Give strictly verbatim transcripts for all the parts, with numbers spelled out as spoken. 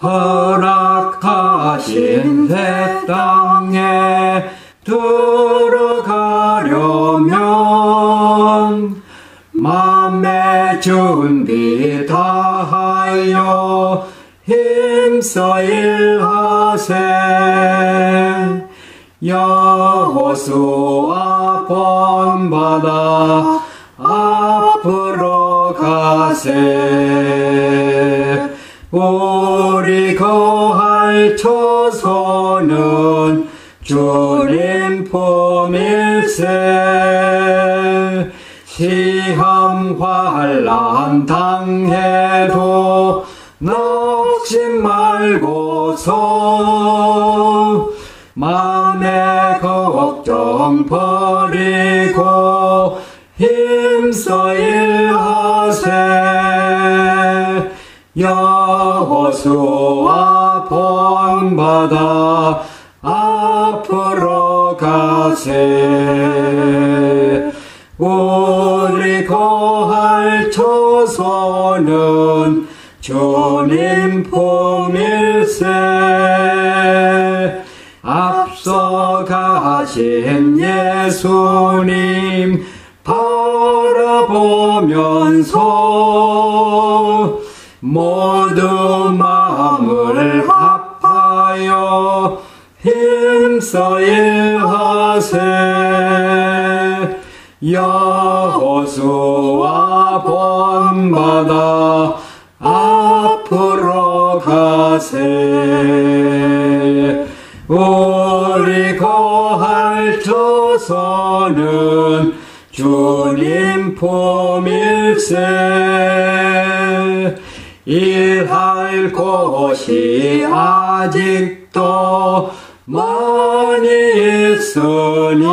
허락하신 새 땅에 들어가려면 맘의 준비 다하여 힘써 일하세. 여호수아 본받아 앞으로 가세. 우리 거할 처소는 주님 품일세. 시험 환난 당해도 낙심 말고서 마음의 걱정 버리고 힘써 일하세. 여호수아 본받아 앞으로 가세. 우리 거할 처소는 주님 품일세. 앞서 가신 예수님 바라보면서 모두 마음을 합하여 힘써 일하세. 여호수아 본받아 앞으로 가세. 우리 거할 처소는 주님 품일세. 일할 곳이 아직도 많이 있으니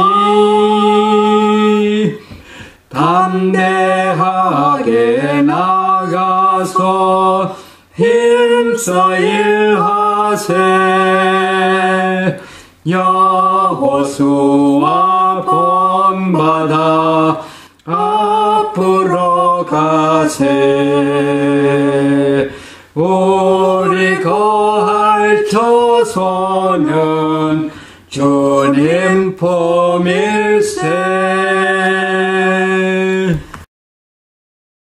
담대하게 나가서 힘써 일하세. 여호수아 본받아 앞으로 가세. 우리 거할 처소는 주님 품일세.